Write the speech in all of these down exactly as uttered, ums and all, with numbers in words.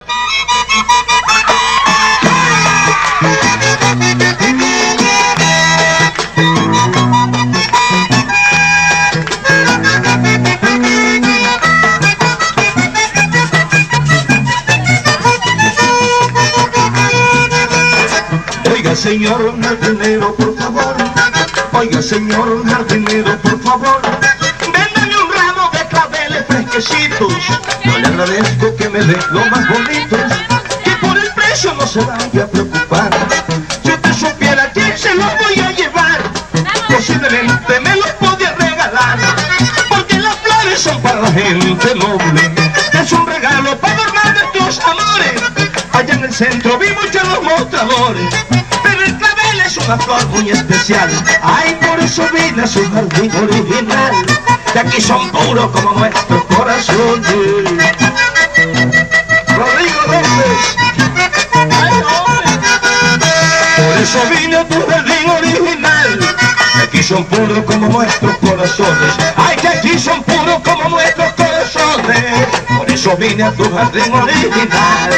Oiga, señor jardinero, por favor. Oiga, señor jardinero, por favor. Véndame un ramo de claveles fresquecitos. Yo le agradezco que me dé los más bonitos. Que por el precio no se vaya a preocupar. Si usted supiera quién se los voy a llevar, posiblemente me los podía regalar. Porque las flores son para la gente noble. Es un regalo para adornar nuestros amores. Allá en el centro vi muchos los mostradores, pero el clavel es una flor muy especial. Ay, por eso vine a su jardín original. De aquí son puros como nuestros corazones. Rodrigo López. Ay, hombre. Por eso vine a tu jardín original. De aquí son puros como nuestros corazones. Ay, que aquí son puros como nuestros corazones. Por eso vine a tu jardín original.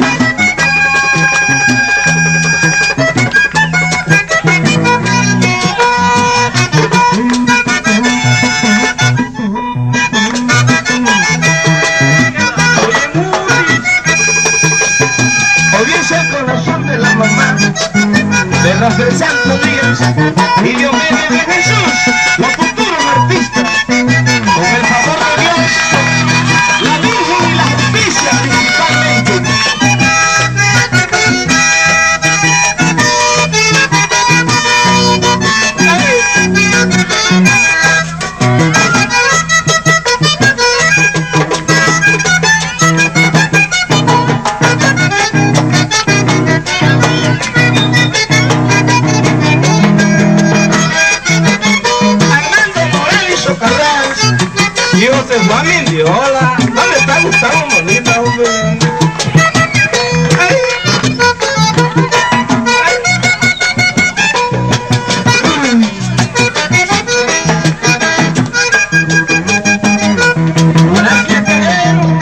De las del Santo Díaz y Dios medio de Jesús, los futuros artistas, con el favor de Dios, la Virgen y la justicia principalmente. Y José Juan Mindiola, ¿dónde está Gustavo Molina, hombre? Ay. Ay. Gracias, querido.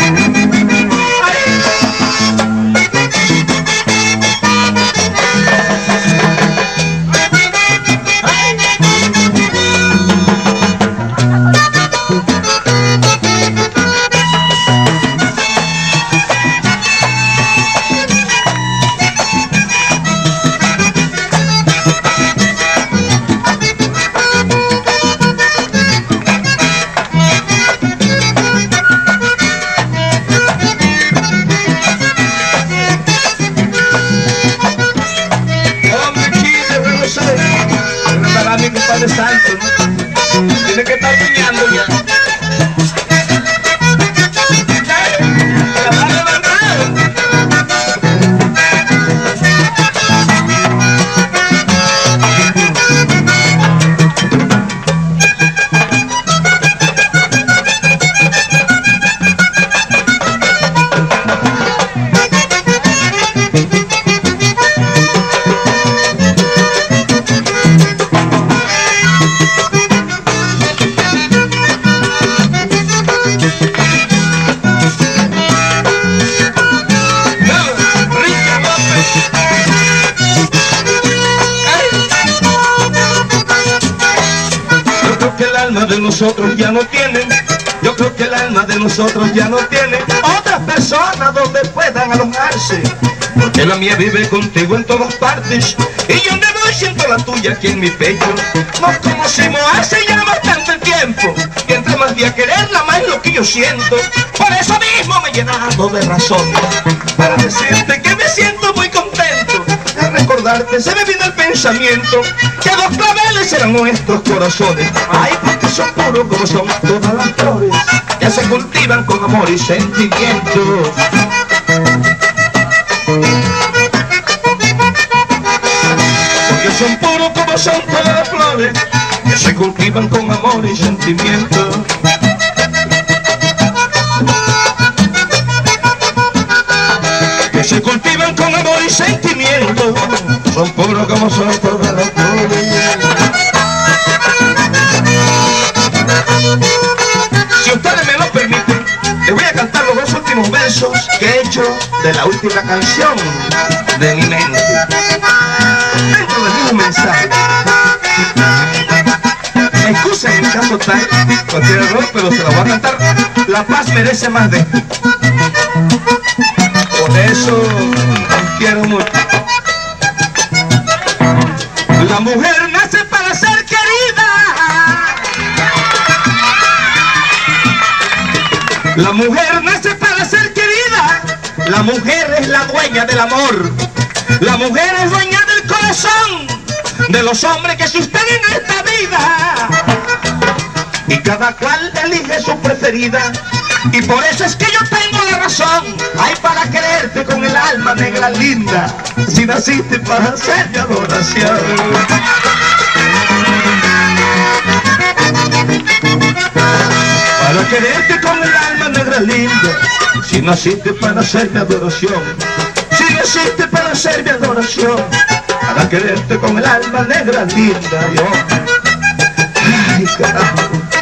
Mi compadre Santo, ¿no? Tiene que estar soñando ya. De nosotros ya no tienen, yo creo que el alma de nosotros ya no tiene otras personas donde puedan alojarse, porque la mía vive contigo en todas partes y yo donde voy siento la tuya aquí en mi pecho. Nos conocimos hace ya bastante tiempo y entre más día quererla más lo que yo siento. Por eso mismo me he llenado de razones para decirte que me siento muy contento de recordarte. Se me vino el pensamiento que dos claveles eran nuestros corazones. Ay, porque son puros como son todas las flores que se cultivan con amor y sentimientos. Porque son puros como son todas las flores que se cultivan con amor y sentimientos. Que se cultivan con amor y sentimientos. Son puros como son todas las flores. Si ustedes me lo permiten, les voy a cantar los dos últimos versos que he hecho de la última canción de mi mente. Dentro del mismo mensaje. Excusen en caso tal cualquier error, pero se lo voy a cantar. La paz merece más de esto. Por eso los quiero mucho. La mujer nace para ser querida. La mujer nace para ser querida. La mujer es la dueña del amor. La mujer es dueña del corazón de los hombres que sostienen esta vida. Y cada cual elige su preferida. Y por eso es que yo tengo la razón. Ay, para quererte con el alma, negra linda, si naciste para hacer mi adoración. Para quererte con el alma, negra linda, si naciste para hacer mi adoración. Si naciste para hacer mi adoración. Para quererte con el alma, negra linda, yo. Ay, carajo.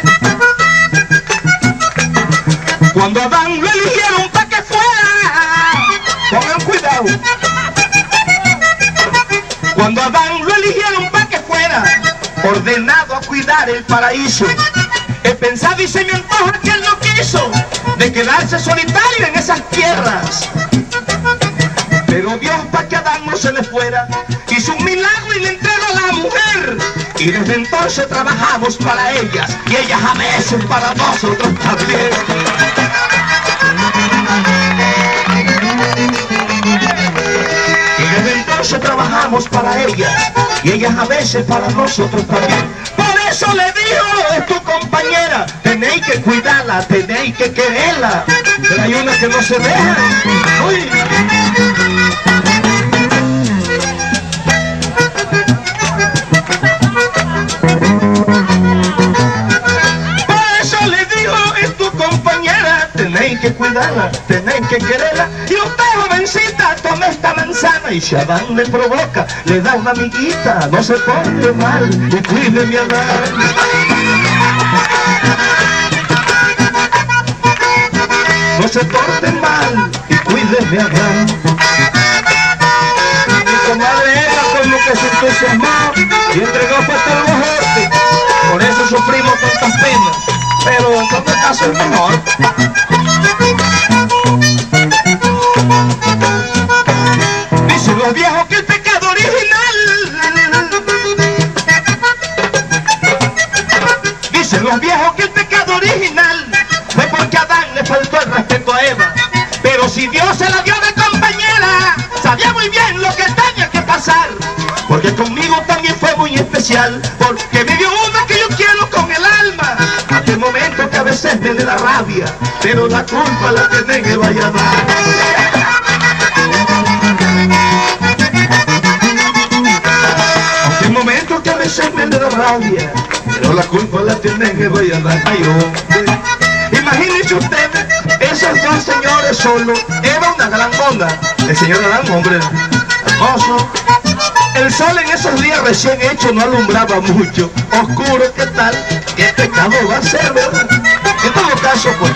Cuando a Adán lo eligieron para que fuera, pongan cuidado. Cuando a Adán lo eligieron para que fuera ordenado a cuidar el paraíso, he pensado y se me antoja que él no quiso de quedarse solitario en esas tierras. Pero Dios, para que Adán no se le fuera, hizo un milagro y le entregó a la mujer. Y desde entonces trabajamos para ellas y ellas a veces para nosotros también. Y desde entonces trabajamos para ellas y ellas a veces para nosotros también. Por eso le digo, es tu compañera, tenéis que cuidarla, tenéis que quererla. Pero hay una que no se deja. Uy. Tenéis que cuidarla, tenéis que quererla. Y usted, jovencita, tome esta manzana y si a Adán le provoca, le da una amiguita. No se porte mal y cuide mi Adán. No se porte mal y cuide mi Adán. Mi comadre era como que se entusiasmó y entregó fuerte el bojote. Por eso sufrimos tantas penas, pero en todo caso es mejor. Dicen los viejos que el pecado original, dicen los viejos que el pecado original fue porque a Adán le faltó el respeto a Eva. Pero si Dios se la dio de compañera, sabía muy bien lo que tenía que pasar. Porque conmigo también fue muy especial, porque me dio una que yo quiero con el alma. Hasta el momento que a veces me da rabia, pero la culpa la tiene que vaya a dar. Hasta el momento que a veces me da rabia, pero la culpa la tiene que vaya a dar. Ay, hombre. Imagínense ustedes, esos dos señores solos, era una gran onda. El señor era un hombre hermoso. El sol en esos días recién hechos no alumbraba mucho. Oscuro, ¿qué tal? ¿Qué pecado va a ser, verdad? En todo caso, pues.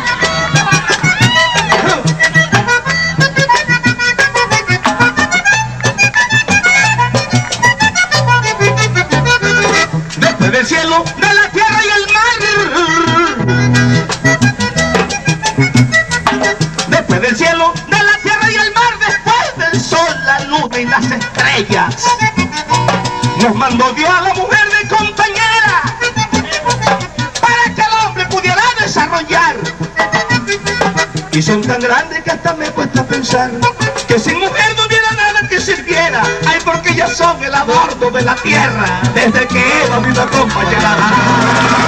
Después del cielo, de la tierra y el mar. Después del cielo, de la tierra y el mar. Después del sol, la luna y las estrellas. Nos mandó Dios a la mujer de compañera para que el hombre pudiera desarrollar. Y son tan grandes que hasta me cuesta pensar que sin mujer no hubiera nada que sirviera. Ay, porque ellas son el adorno de la tierra desde que Eva vino a compañera.